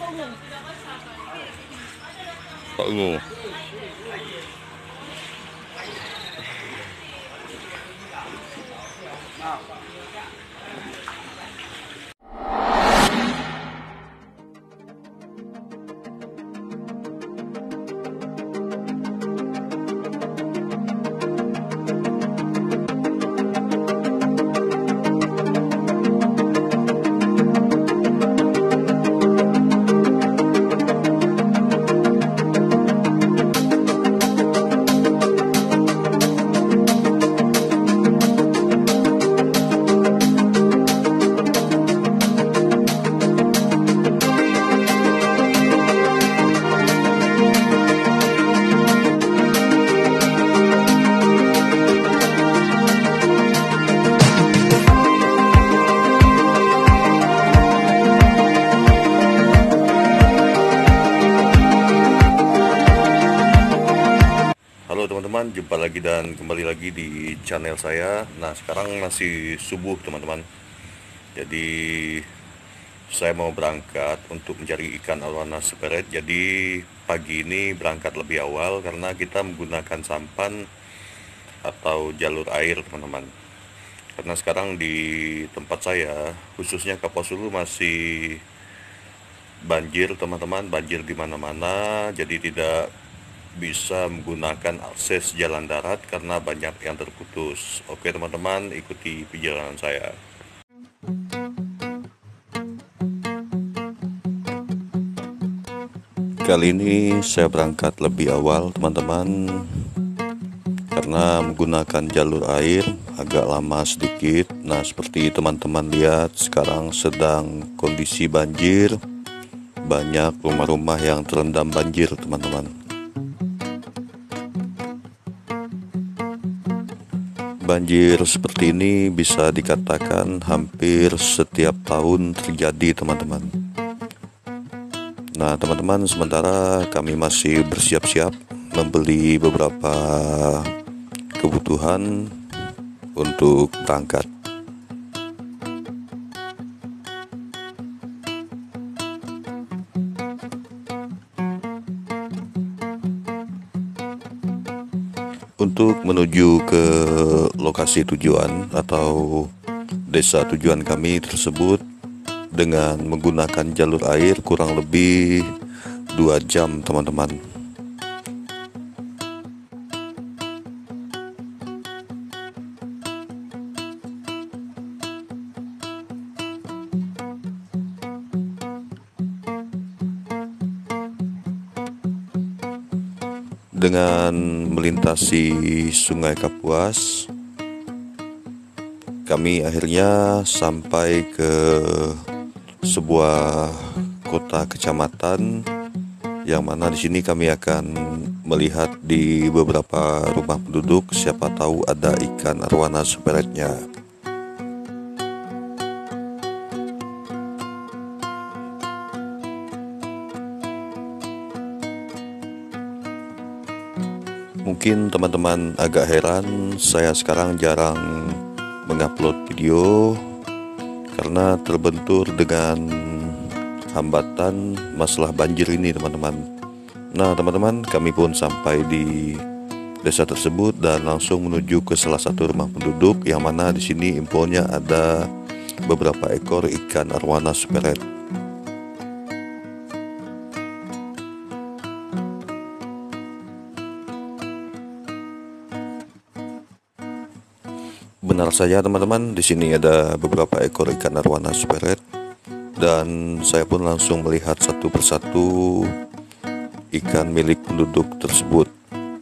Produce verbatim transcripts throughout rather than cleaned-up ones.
Pak Ungu. Halo teman-teman, jumpa lagi dan kembali lagi di channel saya. Nah, sekarang masih subuh teman-teman. Jadi saya mau berangkat untuk mencari ikan arowana speret. Jadi pagi ini berangkat lebih awal karena kita menggunakan sampan atau jalur air teman-teman. Karena sekarang di tempat saya, khususnya Kaposulu, masih banjir teman-teman, banjir di mana-mana. Jadi tidak bisa menggunakan akses jalan darat karena banyak yang terputus. Oke teman-teman, ikuti perjalanan saya. Kali ini saya berangkat lebih awal teman-teman, karena menggunakan jalur air agak lama sedikit. Nah, seperti teman-teman lihat, sekarang sedang kondisi banjir. Banyak rumah-rumah yang terendam banjir teman-teman. Banjir seperti ini bisa dikatakan hampir setiap tahun terjadi teman-teman. Nah teman-teman, sementara kami masih bersiap-siap membeli beberapa kebutuhan untuk berangkat. Untuk menuju ke lokasi tujuan atau desa tujuan kami tersebut dengan menggunakan jalur air kurang lebih dua jam teman-teman. Dengan melintasi Sungai Kapuas, kami akhirnya sampai ke sebuah kota kecamatan, yang mana di sini kami akan melihat di beberapa rumah penduduk, siapa tahu ada ikan arowana speretnya. Mungkin teman-teman agak heran, saya sekarang jarang mengupload video karena terbentur dengan hambatan masalah banjir ini teman-teman. Nah teman-teman, kami pun sampai di desa tersebut dan langsung menuju ke salah satu rumah penduduk, yang mana di sini infonya ada beberapa ekor ikan arowana speret. Benar saja teman-teman, di sini ada beberapa ekor ikan arowana speret dan saya pun langsung melihat satu persatu ikan milik penduduk tersebut.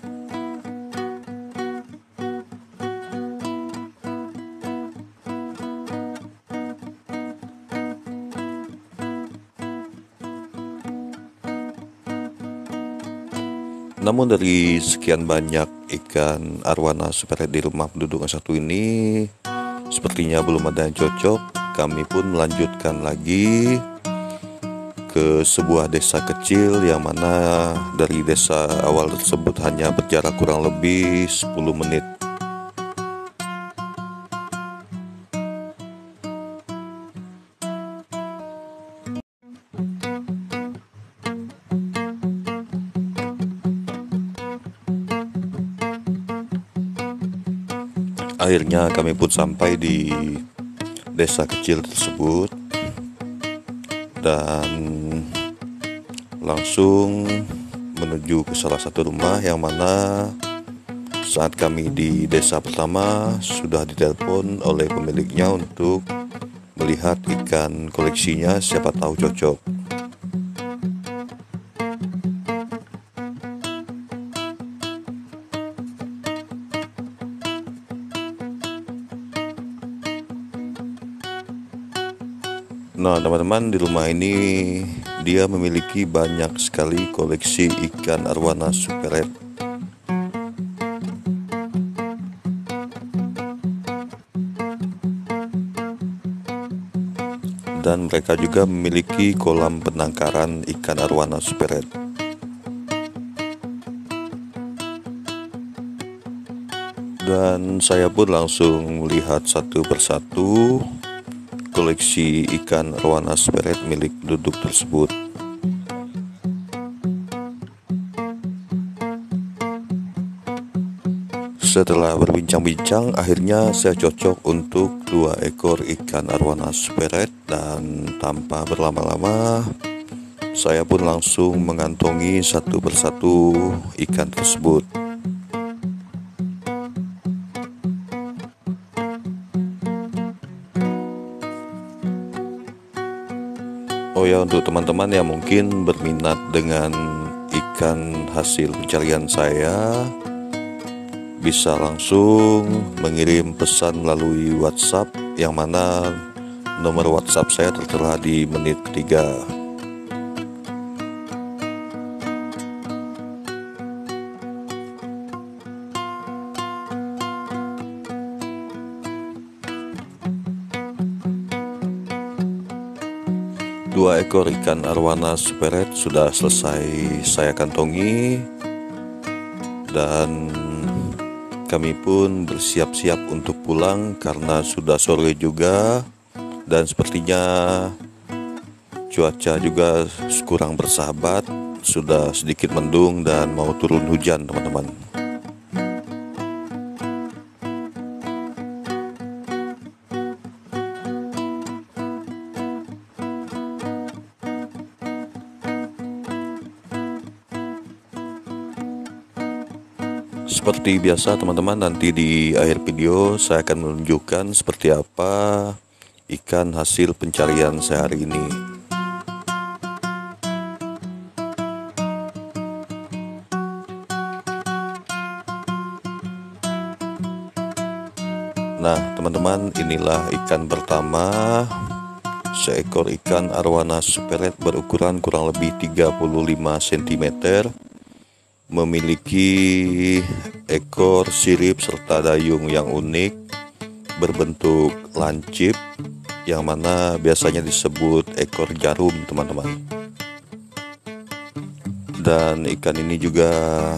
Namun dari sekian banyak ikan arowana speret di rumah penduduk yang satu ini, sepertinya belum ada yang cocok. Kami pun melanjutkan lagi ke sebuah desa kecil, yang mana dari desa awal tersebut hanya berjarak kurang lebih sepuluh menit. akhirnya kami pun sampai di desa kecil tersebut dan langsung menuju ke salah satu rumah yang mana saat kami di desa pertama sudah ditelepon oleh pemiliknya untuk melihat ikan koleksinya, siapa tahu cocok. Nah teman-teman, di rumah ini dia memiliki banyak sekali koleksi ikan arwana super red. Dan mereka juga memiliki kolam penangkaran ikan arwana super red. Dan saya pun langsung melihat satu persatu koleksi ikan arwana super red milik penduduk tersebut. Setelah berbincang-bincang, akhirnya saya cocok untuk dua ekor ikan arwana super red, dan tanpa berlama-lama saya pun langsung mengantongi satu persatu ikan tersebut. Oh ya, untuk teman-teman yang mungkin berminat dengan ikan hasil pencarian saya, bisa langsung mengirim pesan melalui WhatsApp, yang mana nomor WhatsApp saya tertera di menit ketiga. Dua ekor ikan arwana super red sudah selesai saya kantongi, dan kami pun bersiap-siap untuk pulang karena sudah sore juga, dan sepertinya cuaca juga kurang bersahabat, sudah sedikit mendung dan mau turun hujan teman-teman. Seperti biasa teman-teman, nanti di akhir video saya akan menunjukkan seperti apa ikan hasil pencarian saya hari ini. Nah teman-teman, inilah ikan pertama, seekor ikan arwana super red berukuran kurang lebih tiga puluh lima sentimeter. Memiliki ekor sirip serta dayung yang unik berbentuk lancip, yang mana biasanya disebut ekor jarum teman-teman. Dan ikan ini juga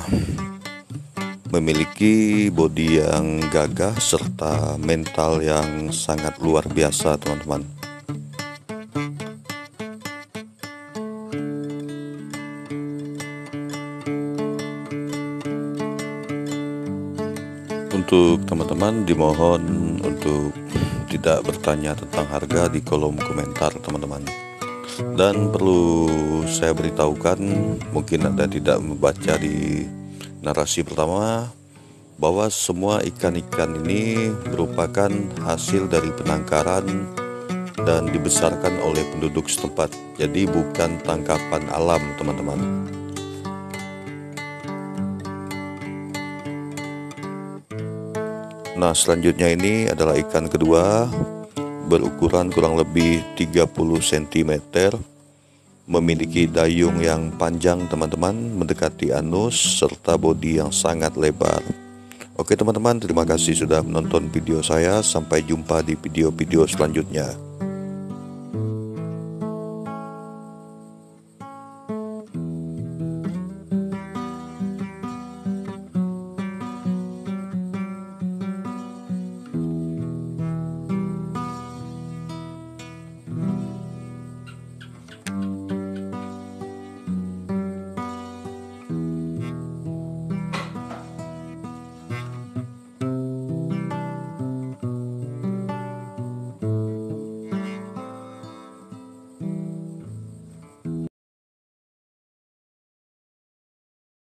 memiliki bodi yang gagah serta mental yang sangat luar biasa teman-teman. Untuk teman-teman dimohon untuk tidak bertanya tentang harga di kolom komentar teman-teman. Dan perlu saya beritahukan, mungkin Anda tidak membaca di narasi pertama, bahwa semua ikan-ikan ini merupakan hasil dari penangkaran dan dibesarkan oleh penduduk setempat. Jadi bukan tangkapan alam teman-teman. Nah selanjutnya ini adalah ikan kedua, berukuran kurang lebih tiga puluh sentimeter, memiliki dayung yang panjang teman-teman, mendekati anus, serta bodi yang sangat lebar. Oke teman-teman, terima kasih sudah menonton video saya, sampai jumpa di video-video selanjutnya.